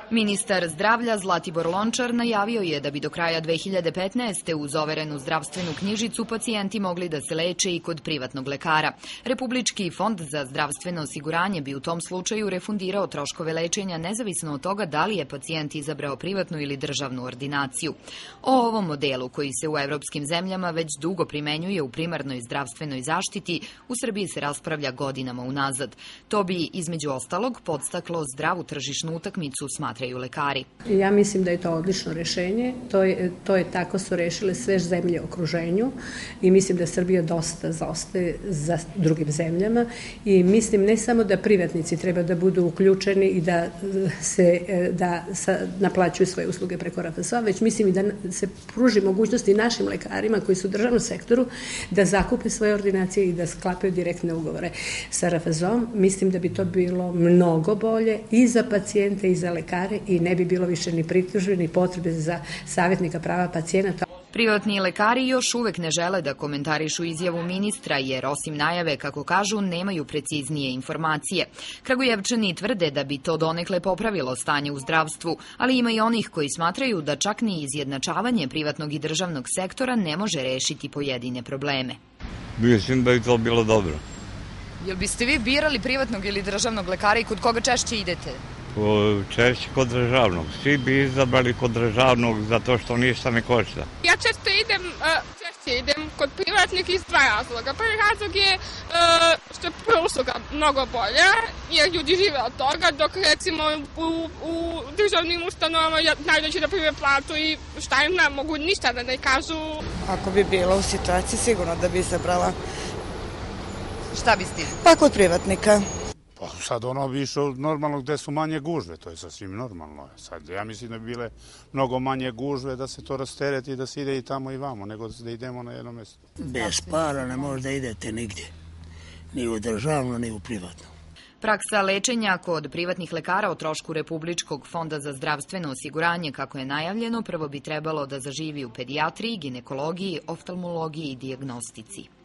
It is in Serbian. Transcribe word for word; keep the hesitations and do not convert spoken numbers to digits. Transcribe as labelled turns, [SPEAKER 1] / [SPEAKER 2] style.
[SPEAKER 1] Ministar zdravlja Zlatibor Lončar najavio je da bi do kraja dve hiljade petnaeste. uz overenu zdravstvenu knjižicu pacijenti mogli da se leče i kod privatnog lekara. Republički fond za zdravstveno osiguranje bi u tom slučaju refundirao troškove lečenja nezavisno od toga da li je pacijent izabrao privatnu ili državnu ordinaciju. O ovom modelu koji se u evropskim zemljama već dugo primenjuje u primarnoj zdravstvenoj zaštiti, u Srbiji se raspravlja godinama unazad. To bi, između ostalog, podstaklo zdravu tržišnu utakmicu, smatraju lekari.
[SPEAKER 2] Ja mislim da je to odlično rešenje. To je, to je tako su rešile sve zemlje u okruženju i mislim da Srbija dosta zaostaje za drugim zemljama i mislim ne samo da privatnici treba da budu uključeni i da se da naplaćuju svoje usluge preko R F Z O, već mislim i da se pruži mogućnosti našim lekarima koji su u državnom sektoru da zakupe svoje ordinacije i da sklapaju direktne ugovore sa R F Z O-om. Mislim da bi to bilo mnogo bolje i za pacijente i za lekare i ne bi bilo više ni pritužbe ni potrebe za savjetnika prava pacijenata.
[SPEAKER 1] Privatni lekari još uvek ne žele da komentarišu izjavu ministra, jer osim najave, kako kažu, nemaju preciznije informacije. Kragujevčani tvrde da bi to donekle popravilo stanje u zdravstvu, ali ima i onih koji smatraju da čak ni izjednačavanje privatnog i državnog sektora ne može rešiti pojedine probleme.
[SPEAKER 3] Mislim da je to bilo dobro.
[SPEAKER 1] Jel biste vi birali privatnog ili državnog lekara i kod koga češće idete?
[SPEAKER 3] Češće kod državnog. Svi bi izabrali kod državnog zato što ništa ne košta.
[SPEAKER 4] Ja često idem, češće idem kod privatnih iz dva razloga. Prvi razlog je što je usluga mnogo bolja, jer ljudi žive od toga, dok recimo u, u državnim ustanovama najdoći da prime platu i šta im ne mogu ništa da ne kažu.
[SPEAKER 5] Ako bi bila u situaciji, sigurno da bi izabrala.
[SPEAKER 1] Šta biste?
[SPEAKER 5] Pa kod privatnika.
[SPEAKER 6] Pa sad ono bi išao normalno gde su manje gužve, to je sasvim normalno. Sad ja mislim da bi bile mnogo manje gužve da se to rastereti i da se ide i tamo i vamo, nego da idemo na jedno mesto.
[SPEAKER 7] Bez para ne možda idete nigdje, ni u državno, ni u privatno.
[SPEAKER 1] Praksa lečenja kod privatnih lekara o trošku Republičkog fonda za zdravstveno osiguranje, kako je najavljeno, prvo bi trebalo da zaživi u pedijatriji, ginekologiji, oftalmologiji i dijagnostici.